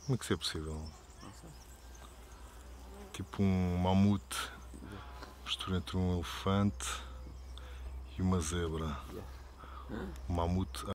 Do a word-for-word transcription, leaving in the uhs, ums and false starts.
Como é que isso é possível? Não sei. Tipo um mamute, mistura entre um elefante e uma zebra. Yeah. Um mamute